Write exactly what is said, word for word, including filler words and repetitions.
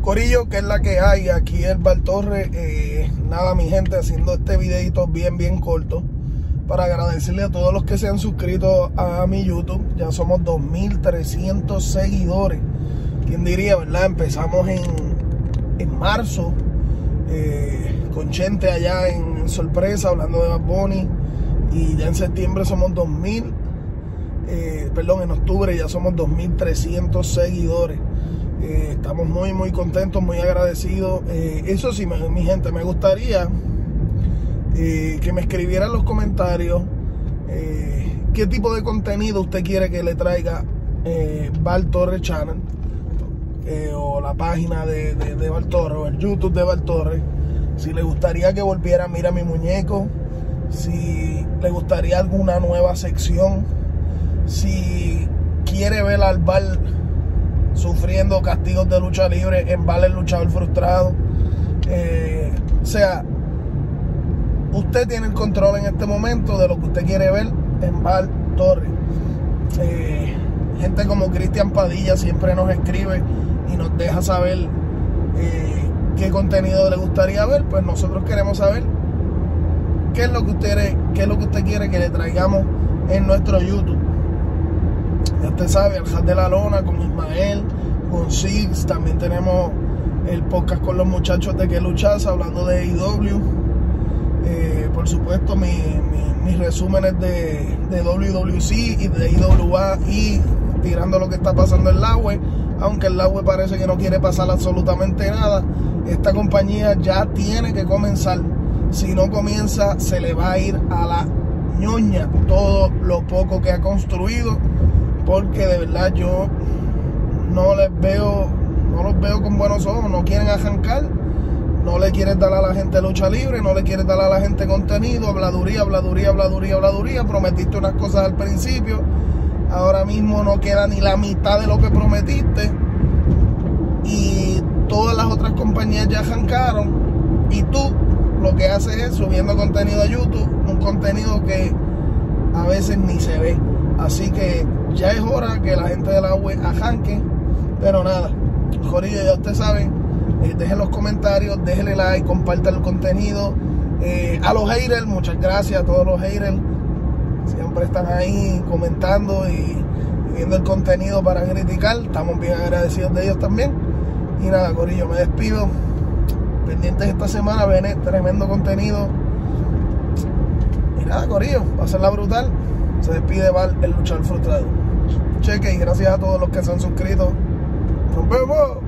Corillo, que es la que hay, aquí el Val Torres. Eh, nada, mi gente, haciendo este videito bien, bien corto para agradecerle a todos los que se han suscrito a mi YouTube. Ya somos dos mil trescientos seguidores. ¿Quién diría, verdad? Empezamos en, en marzo eh, con Chente allá en, en Sorpresa, hablando de Bad Bunny. Y ya en septiembre somos dos mil, eh, perdón, en octubre ya somos dos mil trescientos seguidores. Eh, estamos muy, muy contentos, muy agradecidos. Eh, eso sí, mi, mi gente, me gustaría eh, que me escribieran en los comentarios eh, qué tipo de contenido usted quiere que le traiga eh, Val Torres Channel, eh, o la página de, de, de Val Torres, o el YouTube de Val Torres. Si le gustaría que volviera Mira Mi Muñeco, si le gustaría alguna nueva sección, si quiere ver al Val sufriendo castigos de lucha libre en Val el Luchador Frustrado. Eh, o sea, usted tiene el control en este momento de lo que usted quiere ver en Val Torres. Eh, gente como Cristian Padilla siempre nos escribe y nos deja saber eh, qué contenido le gustaría ver. Pues nosotros queremos saber qué es lo que usted, qué es lo que usted quiere que le traigamos en nuestro YouTube. Ya usted sabe, el Hat de la Lona con Ismael, con Six. También tenemos el podcast con los muchachos de Que Luchas, hablando de A E W. Eh, por supuesto, mi, mi, mis resúmenes de, de W W C y de I W A, y tirando lo que está pasando en la web. Aunque el la web parece que no quiere pasar absolutamente nada. Esta compañía ya tiene que comenzar. Si no comienza, se le va a ir a la ñoña todo lo poco que ha construido, porque de verdad yo no les veo, no los veo con buenos ojos. No quieren arrancar, no le quieren dar a la gente lucha libre, no le quieren dar a la gente contenido, habladuría, habladuría, habladuría, habladuría. Prometiste unas cosas al principio, ahora mismo no queda ni la mitad de lo que prometiste, y todas las otras compañías ya arrancaron, y tú lo que haces es subiendo contenido a YouTube, un contenido que a veces ni se ve. Así que ya es hora que la gente de la web arranque. Pero nada, Jorillo, ya ustedes saben, eh, dejen los comentarios, déjenle like, compartan el contenido. Eh, a los haters, muchas gracias a todos los haters. Siempre están ahí comentando y, y viendo el contenido para criticar. Estamos bien agradecidos de ellos también. Y nada, Corillo, me despido. Pendientes esta semana, viene tremendo contenido. Y nada, Corillo, va a ser la brutal. Se despide Val el Luchador Frustrado. Cheque, y gracias a todos los que se han suscrito. Nos vemos.